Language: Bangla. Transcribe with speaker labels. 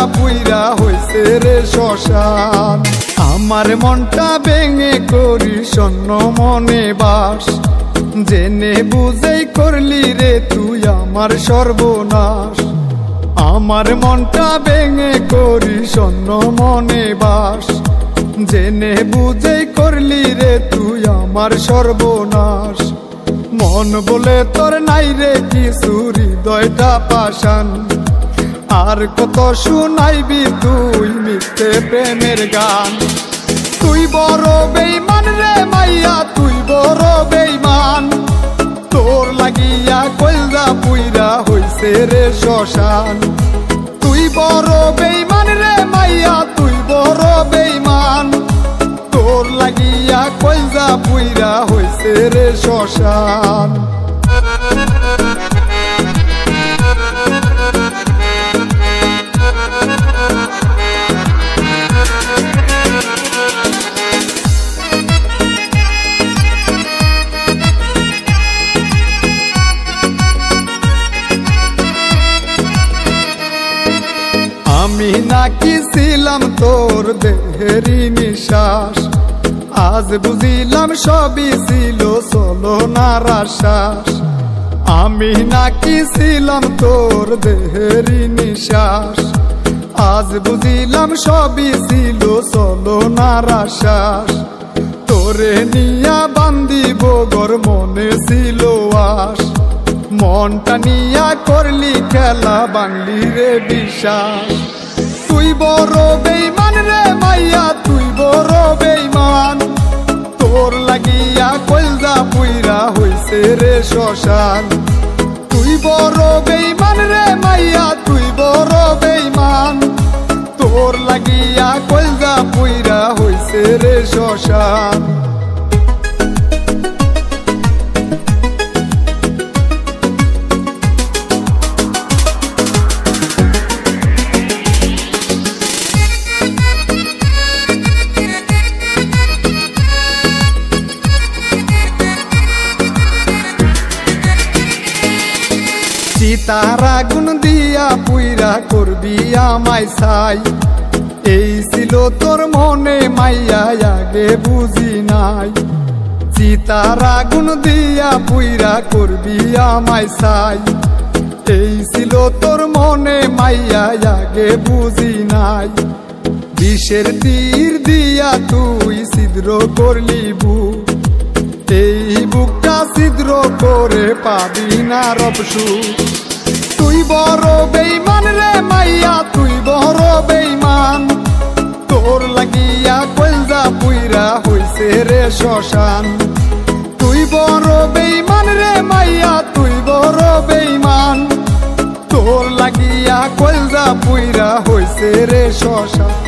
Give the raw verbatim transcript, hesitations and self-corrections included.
Speaker 1: পুইরা হইছে রে শ্মশান। আমার মনটা ভেঙে করি শূন্য মনে বাস, জেনে বুঝেই করলি রে তুই আমার সর্বনাশ। আমার মনটা ভেঙে করি শূন্য মনে বাস, জেনে বুঝেই করলি রে তুই আমার সর্বনাশ। মন বলে তোর নাই রে কিছু, হৃদয়টা পাষাণ। আর কত শুনাইবি তুই মিথ্যে প্রেমের গান। তুই বড় বেঈমান রে মাইয়া, তুই বড় বেঈমান। তোর লাগিয়া কলজা পুইরা হইছে রে শ্মশান। তুই বড় বেঈমান রে মাইয়া, তুই বড় বেঈমান। তোর লাগিয়া কলজা পুইরা হইছে রে শ্মশান। আমি নাকি ছিলাম তোর দেহেরই নিঃশ্বাস, আজ বুঝিলাম সবই ছিল ছলনার আশ্বাস। আমি নাকি ছিলাম তোর দেহেরই নিঃশ্বাস, আজ বুঝিলাম সবই ছিল ছলনার আশ্বাস। তোরে নিয়া বান্দিব ঘর মনে ছিল আস, মনটা নিয়া করলি খেলা বাংলি রে বিশ্বাস। তুই বড় বেঈমান রে মাইয়া, তুই বড় বেঈমান। তোর লাগিয়া কলজা পুইরা হইছে রে শ্মশান। তুই বড় বেঈমান রে মাইয়া, তুই বড় বেঈমান। তোর লাগিয়া কলজা পুইরা হইছে রে শ্মশান। চিতার আগুন দিয়া পুইরা করবি আমায় ছাই, এই ছিল তোর মনে মাইয়া আগে বুঝি নাই। চিতার আগুন দিয়া পুইরা করবি আমায় ছাই, এই ছিল তোর মনে মাইয়া আগে বুঝি নাই। বিষের তীর দিয়া তুই ছিদ্র করলি বুক, এই বুকটা ছিদ্র করে পাবি না রব সুখ। তুই বড় বেঈমান রে মাইয়া, তুই বড় বেঈমান। তোর লাগিয়া কলজা পুইরা হইছে রে শ্মশান। তুই বড় বেঈমান রে মাইয়া, তুই বড় বেঈমান। তোর লাগিয়া কলজা পুইরা হইছে রে শ্মশান।